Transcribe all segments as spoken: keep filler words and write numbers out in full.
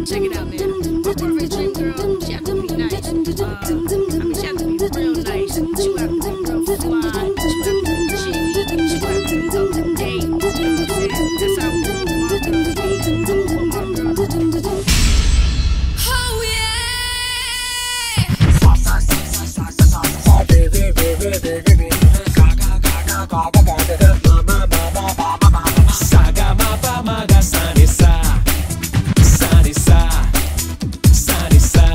Check it out, man. My perfect dream girl, she have to be nice. Uh, I mean, she have to be real nice. She gotta be real fly. She gotta be G. She gotta be gay. That's how my girl be. Oh yeah. Baby, baby, baby, baby. Gaga, gaga, gaga, gaga. Mama, mama, mama, mama. Saga, mapa, maga, sani, sa. Sani, sa. Sani, sa.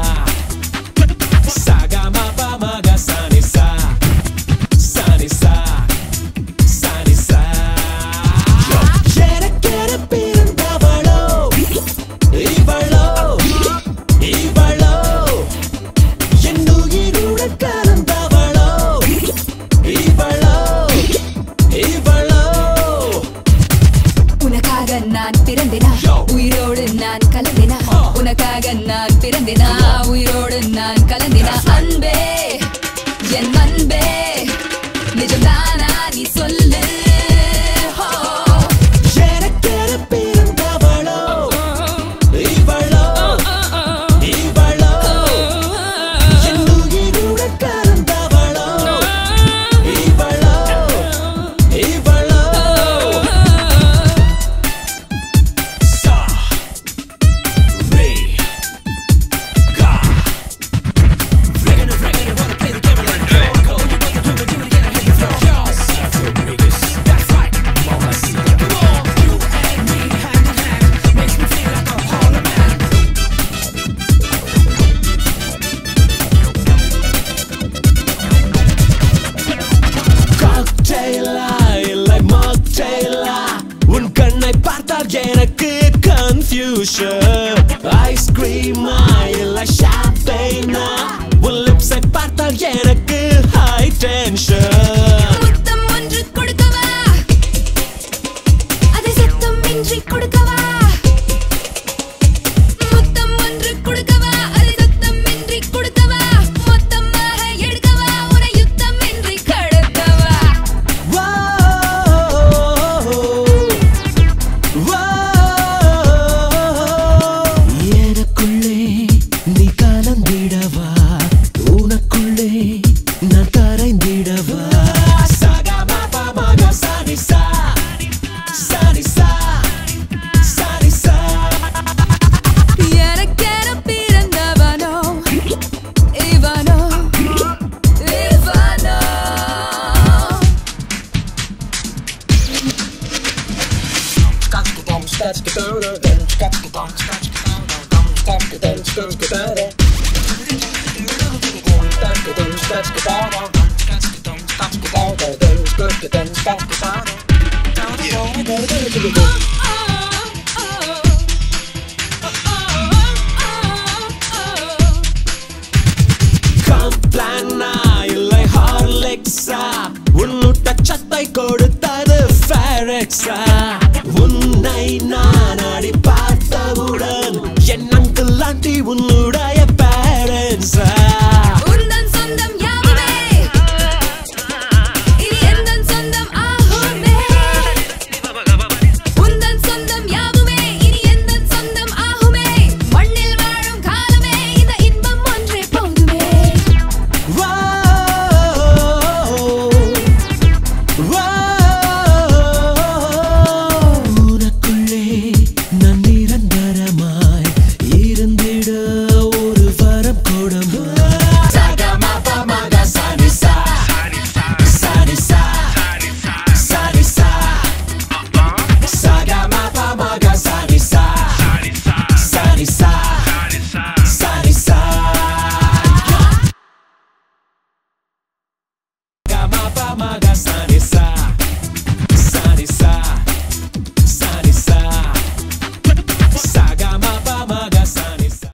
Saga, mapa, maga, sani, sa. Sani, sa. Sani, sa. எனக்கென பிறந்தவளோ இவளோ இவளோ என் உயிருடன் கலந்தவளோ இவளோ இவளோ உனக்காக நான் பிறந்தேனா உயிரோடு நான் கலந்தேனா உனக்காக நான் பிறந்தேனா உயிரோடு நான் கலந்தேனா அன்பே என் அன்பே நிஜம்தானா நீ சொல்லு எனக்கென பிறந்தவளோ இவளோ இவளோ என் உயிருடன் கலந்தவளோ இவளோ இவளோ சா ரே கா Regan Regan wanna play the game like go go you wanna do it do it again I hit the floor y'all see Rodriguez that's right mama see come on you and me hand in hand makes me feel like a Harlem man Cocktaila இல்லை mocktaila உன் கண்ணை பார்த்தால் எனக்கு confusion ice cream இல்லை champagne உன் lips-ஐ பார்த்தால் எனக்கு high tension முத்தம் ஒன்று கொடுக்கவா அதை சத்தமின்றி கொடுக்கவா முத்தம் ஒன்று கொடுக்கவா அதை சத்தமின்றி கொடுக்கவா மொத்தமாக எடுக்கவா உன்னை யுத்தமின்றி கடக்கவா எனக்குள்ளே நீ கலந்திடவா உனக்குள்ளே நான் கரைந்திடவா சாகா மாபா மகா சானி சா சானி சா சானி சா எனக்கென பிறந்தவனோ இவனோ இவனோ Touch the